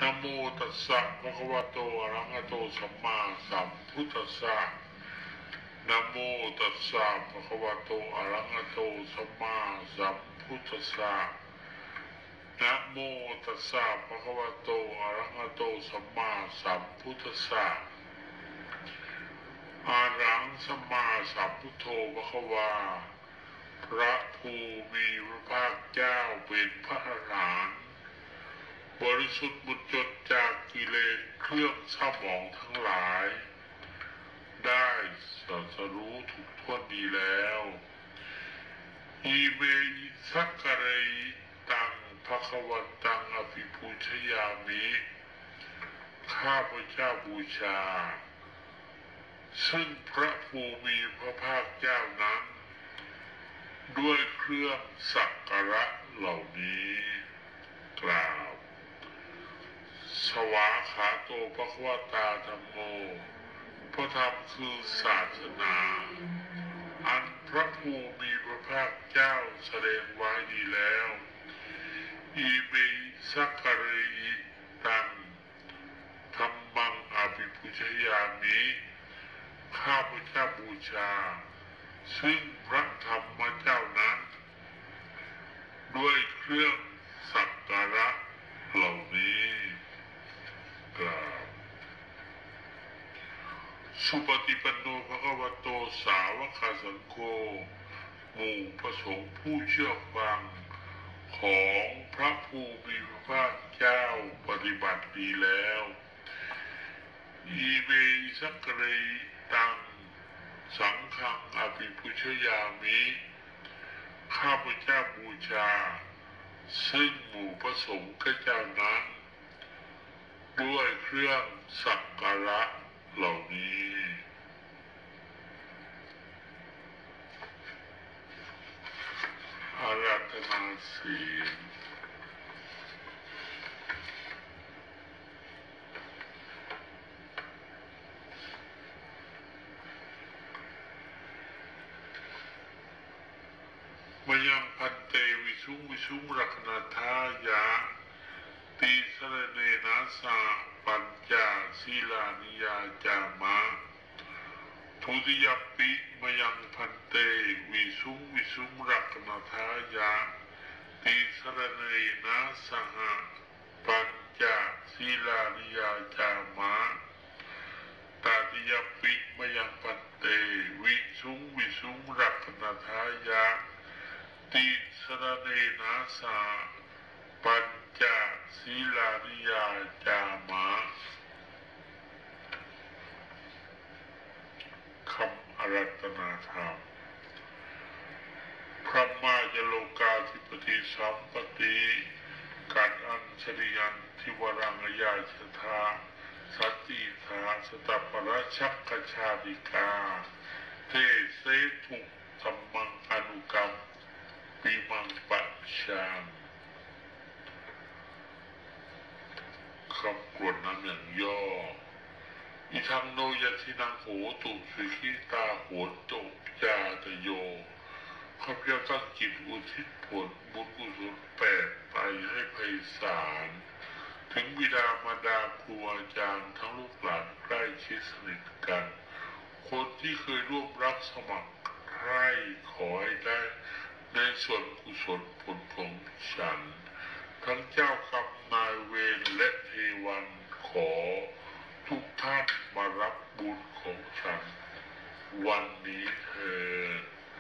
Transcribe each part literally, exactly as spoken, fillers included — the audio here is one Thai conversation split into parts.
นะโมตัสสะภะคะวะโตอะระหะโตสัมมาสัมพุทธัสสะนะโมตัสสะภะคะวะโตอะระหะโตสัมมาสัมพุทธัสสะนะโมตัสสะภะคะวะโตอะระหะโตสัมมาสัมพุทธัสสะอะระหังสัมมาสัมพุทโธภะคะวาพระผู้มีพระภาคเจ้าเป็นพระอรหันต์บริสุทธิ์หมดจดจากกิเลสเครื่องเศร้าหมองทั้งหลายได้ตรัสรู้ถูกท่วนดีแล้วอิเมหิสักกะเรตังภควตังอภิปูชยามิข้าพเจ้าบูชาซึ่งพระผู้มีพระภาคเจ้านั้นด้วยเครื่องสักการะเหล่านี้กล่าวสวาขาโตภควตาธัมโมพระธรรมคือศาสนาอันพระผู้มีพระภาคเจ้าแสดงไว้ดีแล้วอิเมสักกะเรตังธัมมังอภิปุชยามิข้าพเจ้าบูชาซึ่งพระธรรมเจ้านั้นด้วยเครื่องสักการะเหล่านี้กล่าวสุปฏิปันโนภควโตสาวกสังโฆหมู่พระสงฆ์ผู้เชื่อฟังของพระผู้มีพระภาคเจ้าปฏิบัติดีแล้วอิเมสักกะเรตังสังฆังอภิปุชยามิข้าพเจ้าบูชาซึ่งหมู่พระสงฆ์เจ้านั้นด้วยเครื่องสักการะเหล่านี้อาราธนาศีลมยังพันเตวิสุงวิสุงรักนาทายะติสรเนนะสาปัญจศีลานิยาจามะทุติยปิมยังพันเตวิสุงวิสุงรักนาทายะติสรเนนะสหปัญจศีลานิยาจามะตาติยปิมยังพันเตวิสุงวิสุงรักนาทายะติสรเนนะสาปัญจศีลานิยาจามะคำอารัตนาธรรมพระมาจโลกาธิปติสัมปติกัดอัญชริยันทิวรังยาชธาสติธาสตปราชักกชาดิกาเทเสทุธรรมังอนุกรรมปีมังปัจฉังคำกรวดน้ำอย่างย่ออิทังโนยทินังโหตุสุขิตาโหตุจาตโยข้าพเจ้าตั้งจิตอุทิศผลบุญกุศลแปดไปให้ไพศาลถึงบิดามารดาครูอาจารย์ทั้งลูกหลานใกล้ชิดสนิทกันคนที่เคยร่วมรับสมัครใคร่ขอให้ได้ในส่วนกุศลผลของฉันทั้งเจ้ากรรมนายเวรและเทวันขอทุกท่านมารับบุญของฉันวันนี้เถิด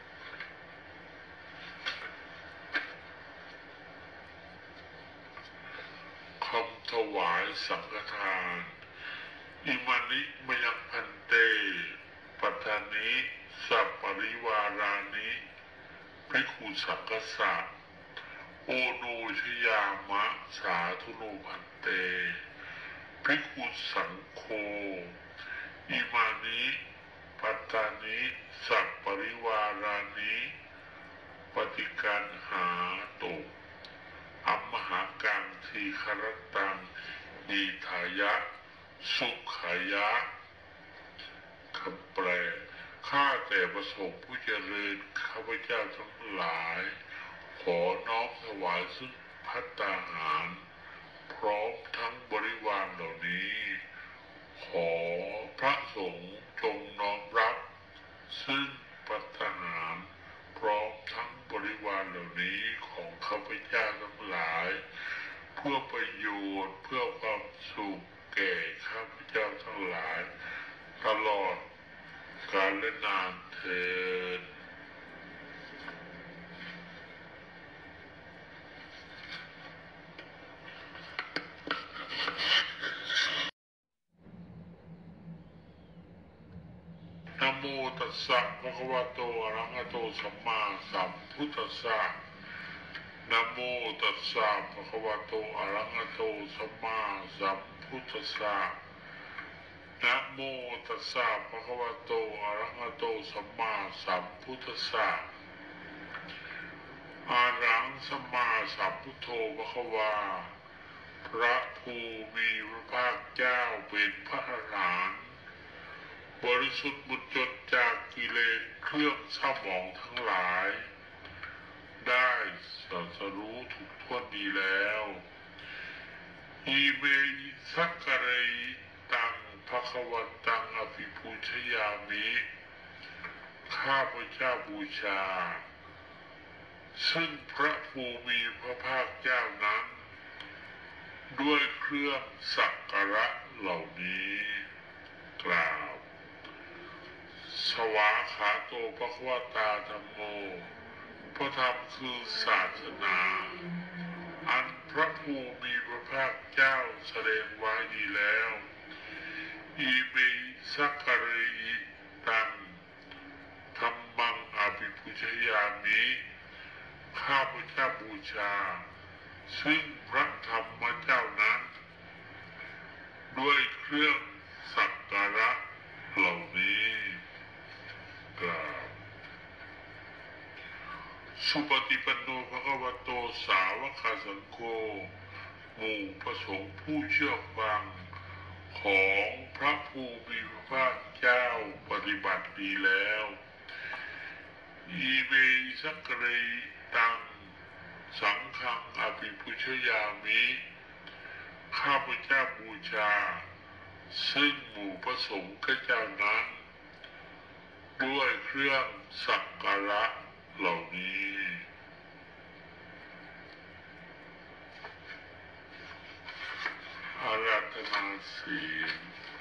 คำถวายสังฆทานอิมานิมยังพันเตปัฏฐานิสัพปริวารานิภิกขุสังฆสะโอโนชยามะสาธุโนพันเตภิกขุสังโฆอิมานิปัตตานิสัพปริวารานิปฏิกันหาตุอัมมหากังทีครตังนิทายะสุขายะคำแปลข้าแต่ประสงค์ผู้เจริญข้าพเจ้าทั้งหลายขอน้อมถวายซึ่งภัตตาหารพร้อมทั้งบริวารเหล่านี้ขอพระสงฆ์จงน้อมรับซึ่งภัตตาหารพร้อมทั้งบริวารเหล่านี้ของข้าพเจ้าทั้งหลายเพื่อประโยชน์เพื่อความสุขแก่ข้าพเจ้าทั้งหลายตลอดกาลและนานเทอญนะโมตัสสะภะคะวะโตอะระหะโตสัมมาสัมพุทธัสสะนะโมตัสสะภะคะวะโตอะระหะโตสัมมาสัมพุทธัสสะนะโมตัสสะภะคะวะโตอะระหะโตสัมมาสัมพุทธัสสะอะระหังสัมมาสัมพุทโธภะคะวาพระผู้มีพระภาคเจ้าเป็นพระอรหันต์บริสุทธิ์หมดจดจากกิเลสเครื่องเศร้าหมองทั้งหลายได้ตรัสรู้ถูกท่วนดีแล้วอิเมหิสักกะเรตังภควตังอภิปูชยามิข้าพเจ้าบูชาซึ่งพระภูมิพระภาคเจ้านั้นด้วยเครื่องสักการะเหล่านี้กล่าวสวาขาโตภควตาธัมโมพระธรรมคือศาสนาอันพระภูมิพระภาคเจ้าแสดงไว้ดีแล้วอิเมสักกะเรตังธัมมังอภิปุชยามิข้าพเจ้าบูชาซึ่งพระธรรมเจ้านั้นด้วยเครื่องสักการะเหล่านี้กล่าวสุปฏิปันโนภควโตสาวกสังโฆหมู่พระสงฆ์ผู้เชื่อฟังของพระผู้มีพระภาคเจ้าปฏิบัติดีแล้วอิเมสักเรตังสังฆังอภิปุชยามิข้าพเจ้าบูชาซึ่งหมู่พระสงฆ์เจ้านั้นด้วยเครื่องสักการะเหล่านี้อาราธนาศีล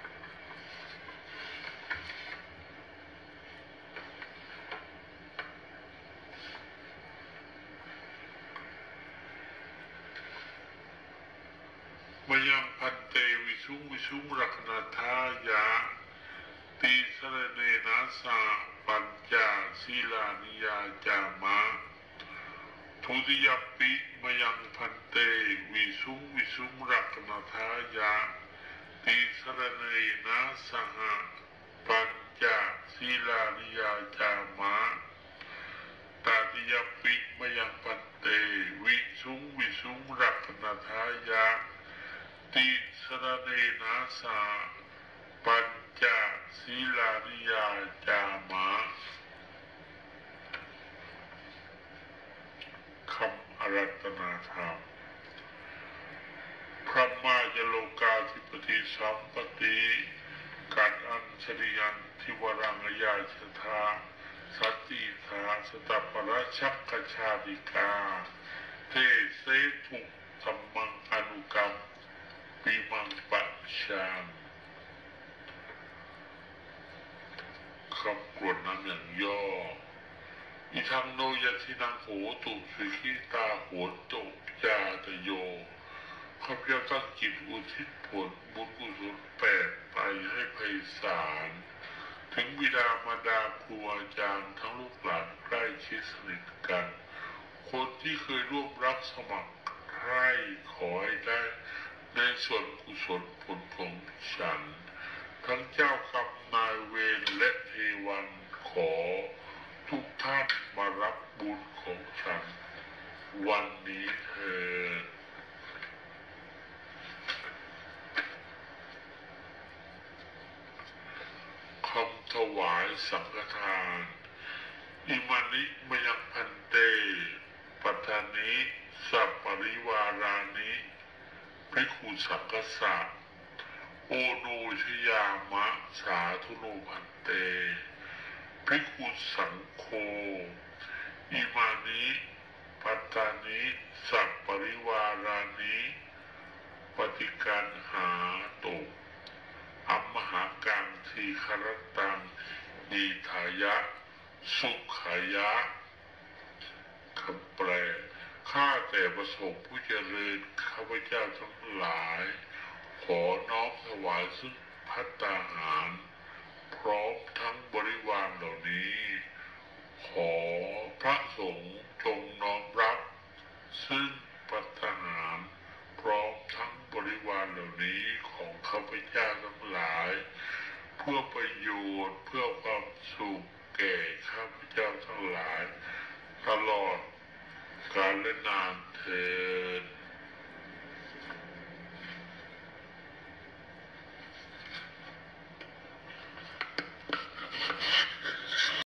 มายังพันเตวิสุงวิสุงรักนาทายะตีสรเนนะสาปัญจศีลานิยาจามะทุติยปิมายังพันเตวิสุงวิสุงรักนาทายะตีสรเนนะสหปัญจศีลานิยาจามะตาติยปิมายังพันเตวิสุงวิสุงรักนาทายะติสรเนนะสาปัญจศีลานิยาจามะคำอารัตนาธรรมพระมายโลกาธิปติสัมปติกัดอัญชริยันทิวรังยาชธาสัตติธาสตปรชักกชาดิกาเทเสถุสัมมังอนุกรรมปีมังปัจฉามคำกรวดน้ำอย่างย่ออิทังโนยทินังโหตุสุขิตาโหตุจาตโยข้าพเจ้าตั้งจิตอุทิศผลบุญกุศลแปดไปให้ไพศาลถึงบิดามารดาครูอาจารย์ทั้งลูกหลานใกล้ชิดสนิทกันคนที่เคยร่วมรับสมัครใคร่ขอให้ได้ในส่วนกุศลผลของฉันทั้งเจ้ากรรมนายเวรและเทวันขอทุกท่านมารับบุญของฉันวันนี้เถิดคำถวายสังฆทานอิมานิมยังพันเตปัฏฐานิสัพปริวารานิพระคุณสังฆสะโอโนชยามะสาธุโนพันเตพระคุณสังโฆอิมานิปัตตานิสัพปริวารานิปฏิกันหาตุอัมมหากังทีครตังนีทายะสุขายะคำแปลข้าแต่ประสงค์ผู้เจริญข้าพเจ้าทั้งหลายขอน้อมถวายซึ่งภัตตาหารพร้อมทั้งบริวารเหล่านี้ขอพระสงฆ์จงน้อมรับซึ่งภัตตาหารพร้อมทั้งบริวารเหล่านี้ของข้าพเจ้าทั้งหลายเพื่อประโยชน์เพื่อความสุขแก่ข้าพเจ้าทั้งหลายตลอดกาลนานเทอ